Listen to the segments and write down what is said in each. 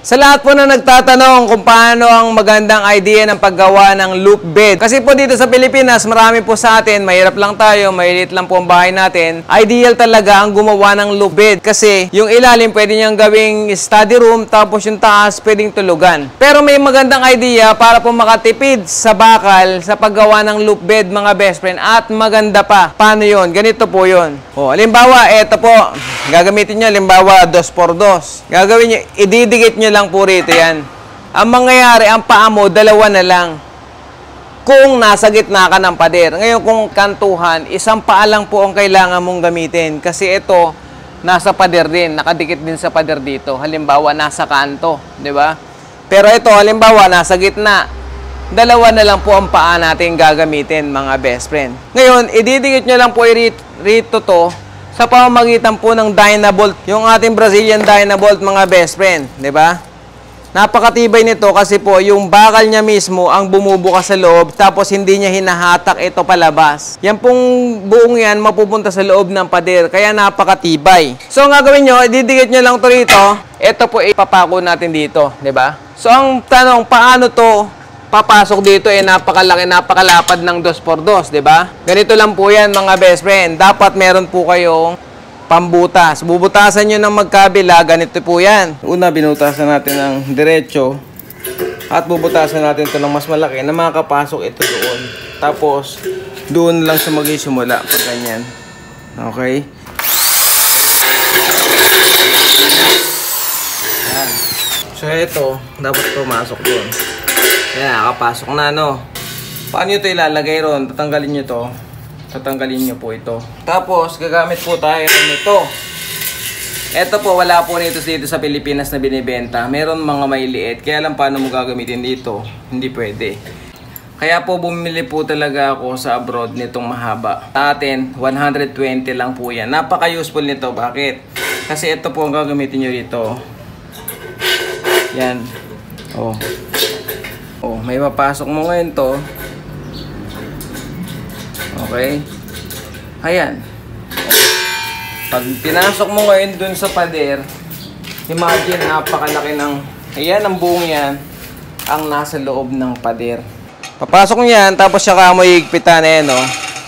Sa lahat po na nagtatanong kung paano ang magandang idea ng paggawa ng loop bed. Kasi po dito sa Pilipinas, marami po sa atin, mahirap lang tayo, maliit lang po ang bahay natin. Ideal talaga ang gumawa ng loop bed. Kasi yung ilalim pwede niyang gawing study room, tapos yung taas pwedeng tulugan. Pero may magandang idea para po makatipid sa bakal sa paggawa ng loop bed mga best friend. At maganda pa. Paano yun? Ganito po yun. O, halimbawa, eto po. Gagamitin nyo, halimbawa, 2x2. Gagawin nyo, ididikit nyo lang po rito yan. Ang mangyayari, ang paa mo, dalawa na lang. Kung nasa gitna ka ng pader. Ngayon, kung kantuhan, isang paa lang po ang kailangan mong gamitin. Kasi ito, nasa pader din. Nakadikit din sa pader dito. Halimbawa, nasa kanto. Diba? Pero ito, halimbawa, nasa gitna. Dalawa na lang po ang paa natin gagamitin, mga best friend. Ngayon, ididikit nyo lang po rito to sa pamamagitan po ng Dynabolt, yung ating Brazilian Dynabolt mga best friend, di ba? Napakatibay nito kasi po yung bakal niya mismo ang bumubukas sa loob tapos hindi niya hinahatak ito palabas. Yan pong buong yan mapupunta sa loob ng pader kaya napakatibay. So ang gagawin nyo, ididikit nyo lang to rito. Ito po ipapako natin dito, di ba? So ang tanong, paano to papasok dito napakalaki, napakalapad ng 2x2, di ba? Ganito lang po yan mga best friend. Dapat meron po kayong pambutas. Bubutasan nyo ng magkabila, ganito po yan. Una, binutasan natin ng diretso at bubutasan natin ito ng mas malaki na makakapasok ito doon. Tapos, doon lang siya mag-isimula pag ganyan. Okay? Yan. So, ito, dapat pumasok doon. Yan, nakapasok na, no? Paano nyo ito ilalagay ron? Tatanggalin nyo to. Tatanggalin nyo po ito. Tapos, gagamit po tayo nito. Ito po, wala po nito dito sa Pilipinas na binibenta. Meron mga may liit. Kaya lang paano mo gagamitin dito? Hindi pwede. Kaya po, bumili po talaga ako sa abroad nitong mahaba. Sa atin, 120 lang po yan. Napaka-useful nito. Bakit? Kasi ito po ang gagamitin nyo dito. Yan. Oh. Oh, may mapasok mo ngayon to. Okay. Ayan. Pag pinasok mo ngayon dun sa pader, imagine napakalaki ng, ayan ang buong yan, ang nasa loob ng pader. Papasok niyan, tapos saka mo higpitan no.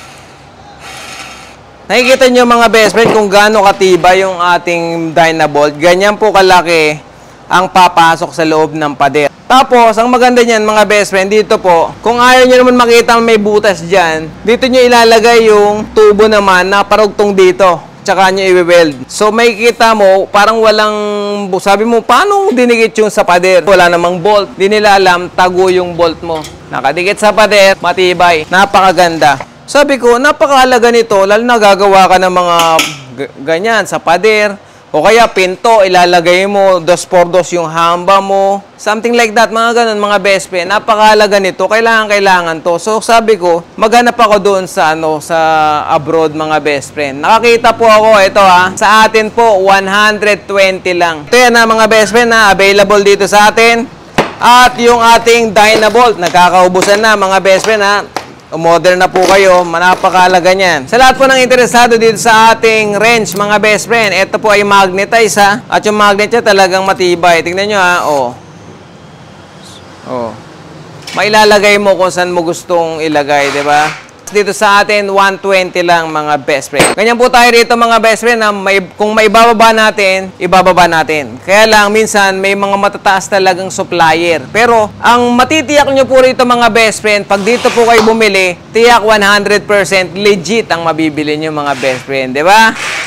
Nakikita nyo mga best friend kung gaano katibay yung ating Dynabolt. Ganyan po kalaki ang papasok sa loob ng pader. Tapos, ang maganda niyan mga best friend, dito po, kung ayaw nyo naman makita may butas dyan, dito nyo ilalagay yung tubo naman na parugtong dito. Tsaka nyo i-weld. So, may kita mo, parang walang, sabi mo, paano dinikit yung sa pader? Wala namang bolt. Di nila alam, tago yung bolt mo. Nakadikit sa pader, matibay. Napakaganda. Sabi ko, napakahalaga nito, lalo na gagawa ka ng mga ganyan sa pader. O kaya pinto, ilalagay mo, 2x2 yung hamba mo. Something like that, mga ganun, mga best friend. Napakahalaga nito, kailangan to. So sabi ko, maghanap ako doon sa, sa abroad, mga best friend. Nakakita po ako, ito sa atin po, 120 lang. Ito yan mga best friend available dito sa atin. At yung ating Dynabolt, nagkakaubusan na mga best friend Umorder na po kayo, napakahalaga niyan. Sa lahat po ng interesado dito sa ating wrench, mga best friend, ito po ay magnetize at yung magnet niya talagang matibay. Tingnan nyo Mailalagay mo kung saan mo gustong ilagay, di ba? Dito sa atin, 120 lang mga best friend. Ganyan po tayo rito mga best friend na kung may ibababa natin. Kaya lang, minsan may mga matataas talagang supplier. Pero, ang matitiyak nyo po rito mga best friend, pag dito po kayo bumili, tiyak 100% legit ang mabibili nyo mga best friend. Di ba?